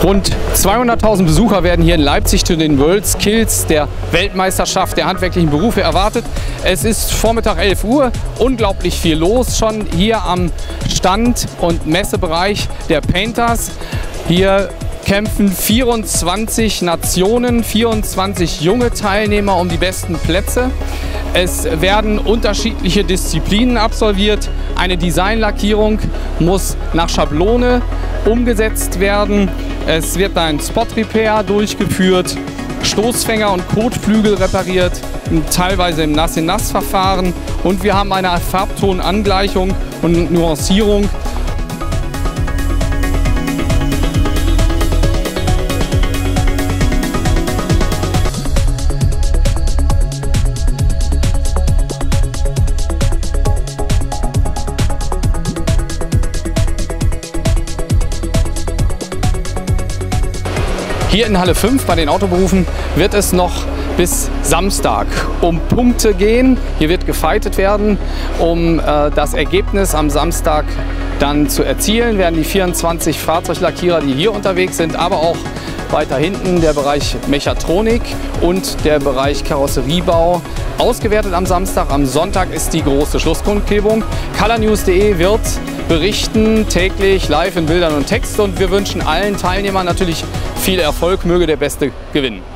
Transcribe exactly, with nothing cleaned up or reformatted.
Rund zweihunderttausend Besucher werden hier in Leipzig zu den World Skills, der Weltmeisterschaft der handwerklichen Berufe, erwartet. Es ist Vormittag elf Uhr, unglaublich viel los schon hier am Stand und Messebereich der Painters. Hier kämpfen vierundzwanzig Nationen, vierundzwanzig junge Teilnehmer um die besten Plätze. Es werden unterschiedliche Disziplinen absolviert. Eine Designlackierung muss nach Schablone umgesetzt werden. Es wird ein Spot Repair durchgeführt, Stoßfänger und Kotflügel repariert, teilweise im Nass-in-Nass-Verfahren. Und wir haben eine Farbtonangleichung und Nuancierung. Hier in Halle fünf bei den Autoberufen wird es noch bis Samstag um Punkte gehen. Hier wird gefightet werden, um äh, das Ergebnis am Samstag dann zu erzielen. Werden die vierundzwanzig Fahrzeuglackierer, die hier unterwegs sind, aber auch weiter hinten der Bereich Mechatronik und der Bereich Karosseriebau ausgewertet am Samstag. Am Sonntag ist die große Schlusskundgebung. color news punkt de wird berichten, täglich live in Bildern und Text, und wir wünschen allen Teilnehmern natürlich viel Erfolg, möge der Beste gewinnen.